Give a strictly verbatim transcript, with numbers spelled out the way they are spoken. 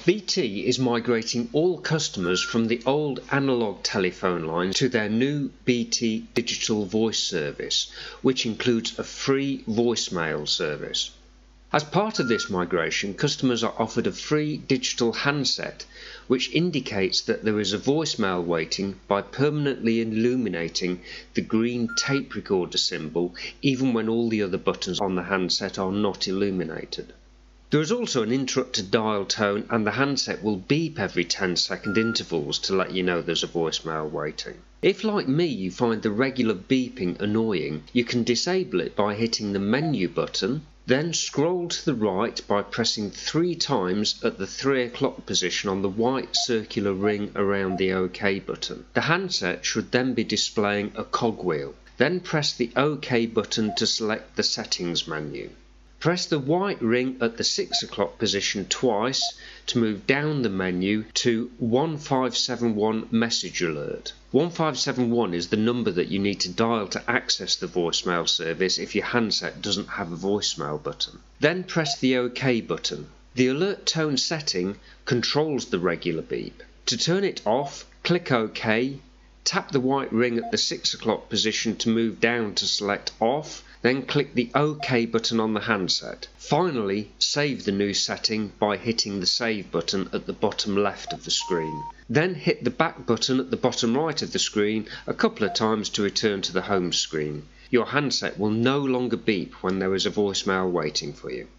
B T is migrating all customers from the old analogue telephone line to their new B T Digital Voice service, which includes a free voicemail service. As part of this migration, customers are offered a free digital handset, which indicates that there is a voicemail waiting by permanently illuminating the green tape recorder symbol even when all the other buttons on the handset are not illuminated. There is also an interrupted dial tone, and the handset will beep every ten second intervals to let you know there's a voicemail waiting. If, like me, you find the regular beeping annoying, you can disable it by hitting the menu button, then scroll to the right by pressing three times at the three o'clock position on the white circular ring around the OK button. The handset should then be displaying a cogwheel. Then press the OK button to select the settings menu. Press the white ring at the six o'clock position twice to move down the menu to one five seven one message alert. one five seven one is the number that you need to dial to access the voicemail service if your handset doesn't have a voicemail button. Then press the OK button. The alert tone setting controls the regular beep. To turn it off, click OK, tap the white ring at the six o'clock position to move down to select off, then click the OK button on the handset. Finally, save the new setting by hitting the save button at the bottom left of the screen. Then hit the back button at the bottom right of the screen a couple of times to return to the home screen. Your handset will no longer beep when there is a voicemail waiting for you.